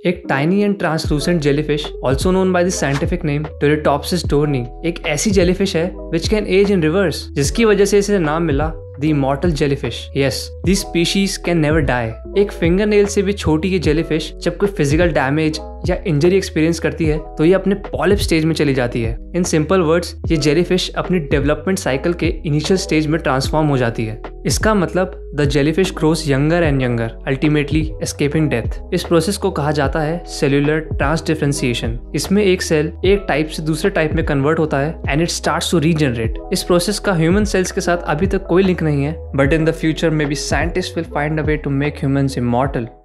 एक tiny and translucent jellyfish, also known by the scientific name Turritopsis dohrnii, एक ऐसी jellyfish है which can age in reverse, जिसकी वजह से इसे नाम मिला the immortal jellyfish. Yes, this species can never die. एक फिंगरनेल से भी छोटी ये जेलीफिश जब कोई फिजिकल डैमेज या इंजरी एक्सपीरियंस करती है तो ये अपने पॉलिप स्टेज में चली जाती है। इन सिंपल वर्ड्स, ये जेलीफिश अपनी डेवलपमेंट साइकिल के इनिशियल स्टेज में ट्रांसफॉर्म हो जाती है। इसका मतलब the jellyfish grows younger and younger, ultimately escaping death. इस प्रोसेस को कहा जाता है सेल्यूलर ट्रांसडिफरेंशिएशन। इसमें एक सेल एक टाइप से दूसरे टाइप में कन्वर्ट होता है and it starts to regenerate. इस प्रोसेस का ह्यूमन सेल्स के साथ अभी तक कोई लिंक नहीं है, but in the future maybe scientist will find a way to make humans immortal.